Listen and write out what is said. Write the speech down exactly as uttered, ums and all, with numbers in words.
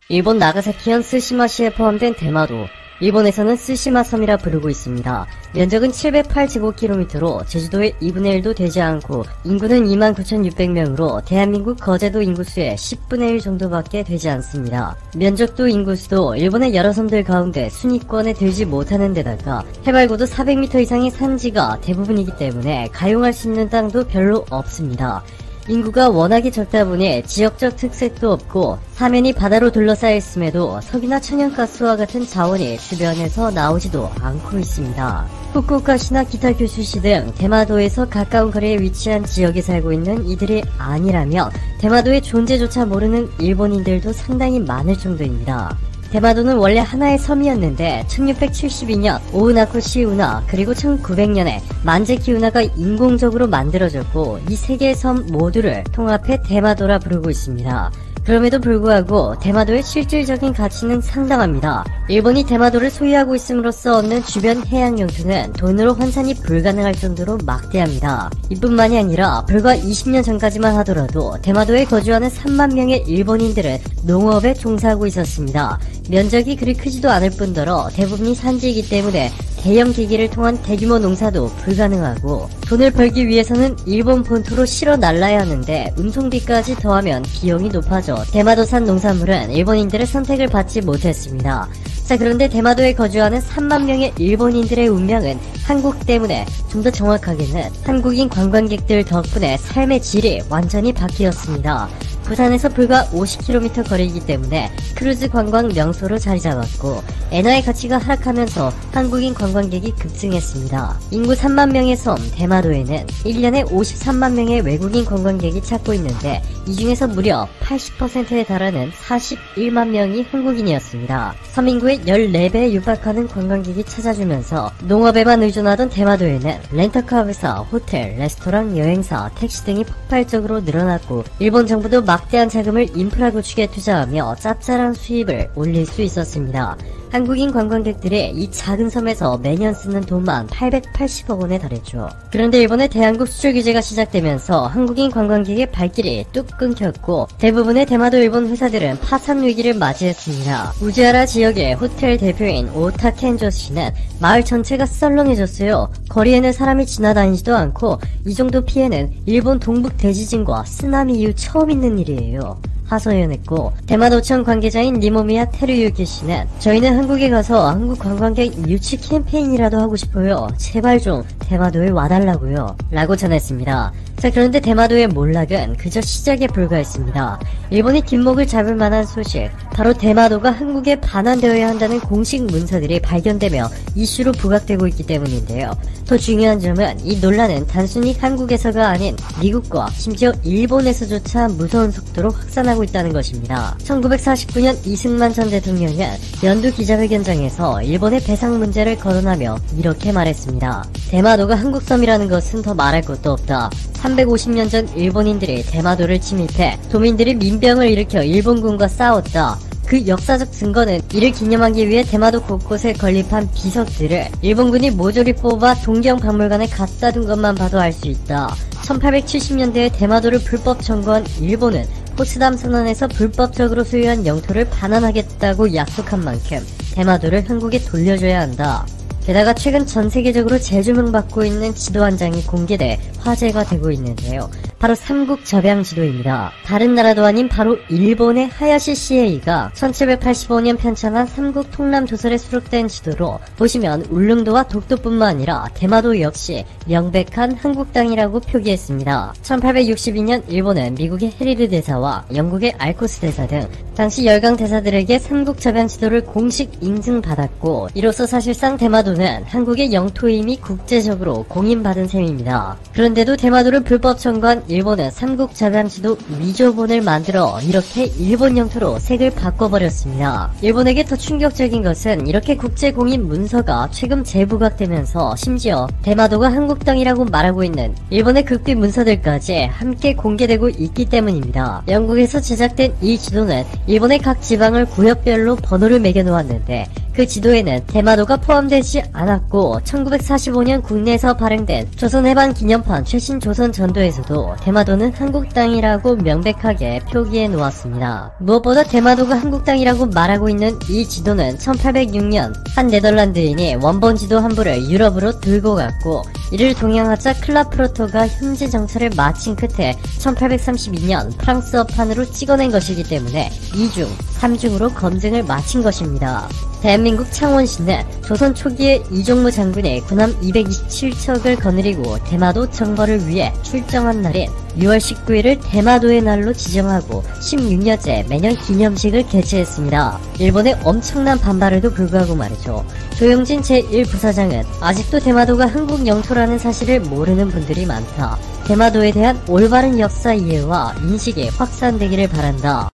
일본 나가사키현 스시마시에 포함된 대마도, 일본에서는 스시마 섬이라 부르고 있습니다. 면적은 칠백팔 제곱킬로미터로 제주도의 이분의 일도 되지 않고 인구는 이만 구천육백 명으로 대한민국 거제도 인구수의 십분의 일 정도밖에 되지 않습니다. 면적도 인구수도 일본의 여러 섬들 가운데 순위권에 들지 못하는 데다가 해발고도 사백 미터 이상의 산지가 대부분이기 때문에 가용할 수 있는 땅도 별로 없습니다. 인구가 워낙에 적다 보니 지역적 특색도 없고 사면이 바다로 둘러싸여 있음에도 석유나 천연가스와 같은 자원이 주변에서 나오지도 않고 있습니다. 후쿠오카시나 기타 규슈시 등 대마도에서 가까운 거리에 위치한 지역에 살고 있는 이들이 아니라면 대마도의 존재조차 모르는 일본인들도 상당히 많을 정도입니다. 대마도는 원래 하나의 섬이었는데 천육백칠십이 년 오우나코 시우나 그리고 천구백 년에 만제키 우나가 인공적으로 만들어졌고 이 세 개의 섬 모두를 통합해 대마도라 부르고 있습니다. 그럼에도 불구하고 대마도의 실질적인 가치는 상당합니다. 일본이 대마도를 소유하고 있음으로써 얻는 주변 해양 영토는 돈으로 환산이 불가능할 정도로 막대합니다. 이뿐만이 아니라 불과 이십 년 전까지만 하더라도 대마도에 거주하는 삼만 명의 일본인들은 농업에 종사하고 있었습니다. 면적이 그리 크지도 않을 뿐더러 대부분이 산지이기 때문에 대형 기기를 통한 대규모 농사도 불가능하고 돈을 벌기 위해서는 일본 본토로 실어 날라야 하는데 운송비까지 더하면 비용이 높아져 대마도산 농산물은 일본인들의 선택을 받지 못했습니다. 자, 그런데 대마도에 거주하는 삼만 명의 일본인들의 운명은 한국 때문에 좀 더 정확하게는 한국인 관광객들 덕분에 삶의 질이 완전히 바뀌었습니다. 부산에서 불과 오십 킬로미터 거리이기 때문에 크루즈 관광 명소로 자리 잡았고 엔화의 가치가 하락하면서 한국인 관광객이 급증했습니다. 인구 삼만 명의 섬 대마도에는 일 년에 오십삼만 명의 외국인 관광객이 찾고 있는데 이 중에서 무려 팔십 퍼센트에 달하는 사십일만 명이 한국인이었습니다. 서민구의 열네 배에 육박하는 관광객이 찾아주면서 농업에만 의존하던 대마도에는 렌터카 회사, 호텔, 레스토랑, 여행사, 택시 등이 폭발적으로 늘어났고 일본 정부도 막대한 자금을 인프라 구축에 투자하며 짭짤한 수입을 올릴 수 있었습니다. 한국인 관광객들이 이 작은 섬에서 매년 쓰는 돈만 팔백팔십억 원에 달했죠. 그런데 일본의 대한국 수출 규제가 시작되면서 한국인 관광객의 발길이 뚝 끊겼고 대부분의 대마도 일본 회사들은 파산 위기를 맞이했습니다. 우지하라 지역의 호텔 대표인 오타 켄조 씨는 마을 전체가 썰렁해졌어요. 거리에는 사람이 지나다니지도 않고 이 정도 피해는 일본 동북 대지진과 쓰나미 이후 처음 있는 일이에요. 하소연했고 대마도청 관계자인 니모미야 테루유키 씨는 저희는 한국에 가서 한국 관광객 유치 캠페인이라도 하고 싶어요. 제발 좀 대마도에 와달라고요. 라고 전했습니다. 자, 그런데 대마도의 몰락은 그저 시작에 불과했습니다. 일본이 뒷목을 잡을 만한 소식, 바로 대마도가 한국에 반환되어야 한다는 공식 문서들이 발견되며 이슈로 부각되고 있기 때문인데요. 더 중요한 점은 이 논란은 단순히 한국에서가 아닌 미국과 심지어 일본에서조차 무서운 속도로 확산하고 있다는 것입니다. 천구백사십구 년 이승만 전 대통령은 연두 기자회견장에서 일본의 배상 문제를 거론하며 이렇게 말했습니다. 대마도가 한국섬이라는 것은 더 말할 것도 없다. 삼백오십 년 전 일본인들이 대마도를 침입해 도민들이 민병을 일으켜 일본군과 싸웠다. 그 역사적 증거는 이를 기념하기 위해 대마도 곳곳에 건립한 비석들을 일본군이 모조리 뽑아 동경박물관에 갖다 둔 것만 봐도 알 수 있다. 천팔백칠십 년대에 대마도를 불법 점거한 일본은 포츠담 선언에서 불법적으로 소유한 영토를 반환하겠다고 약속한 만큼 대마도를 한국에 돌려줘야 한다. 게다가 최근 전세계적으로 재조명받고 있는 지도 한 장이 공개돼 화제가 되고 있는데요. 바로 삼국 접양 지도입니다. 다른 나라도 아닌 바로 일본의 하야시 시에이가 천칠백팔십오 년 편찬한 삼국 통남 도설에 수록된 지도로 보시면 울릉도와 독도뿐만 아니라 대마도 역시 명백한 한국 땅이라고 표기했습니다. 천팔백육십이 년 일본은 미국의 헤리드 대사와 영국의 알코스 대사 등 당시 열강 대사들에게 삼국 접양 지도를 공식 인증받았고 이로써 사실상 대마도는 한국의 영토임이 국제적으로 공인받은 셈입니다. 그런데도 대마도를 불법 점거한 일본은 삼국 접양 지도 위조본을 만들어 이렇게 일본 영토로 색을 바꿔버렸습니다. 일본에게 더 충격적인 것은 이렇게 국제공인 문서가 최근 재부각되면서 심지어 대마도가 한국 땅이라고 말하고 있는 일본의 극비 문서들까지 함께 공개되고 있기 때문입니다. 영국에서 제작된 이 지도는 일본의 각 지방을 구역별로 번호를 매겨 놓았는데 그 지도에는 대마도가 포함되지 않았고 천구백사십오 년 국내에서 발행된 조선해방기념판 최신 조선전도에서도 대마도는 한국 땅이라고 명백하게 표기해 놓았습니다. 무엇보다 대마도가 한국 땅이라고 말하고 있는 이 지도는 천팔백육 년 한 네덜란드인이 원본 지도 한 부를 유럽으로 들고 갔고, 이를 동양학자 클라프로토가 현지 정찰을 마친 끝에 천팔백삼십이 년 프랑스어판으로 찍어낸 것이기 때문에 이중, 삼중으로 검증을 마친 것입니다. 대한민국 창원시는 조선 초기에 이종무 장군이 군함 이백이십칠 척을 거느리고 대마도 정벌을 위해 출정한 날인 유월 십구일을 대마도의 날로 지정하고 십육 년째 매년 기념식을 개최했습니다. 일본의 엄청난 반발에도 불구하고 말이죠. 조용진 제일 부사장은 아직도 대마도가 한국 영토라는 사실을 모르는 분들이 많다. 대마도에 대한 올바른 역사 이해와 인식이 확산되기를 바란다.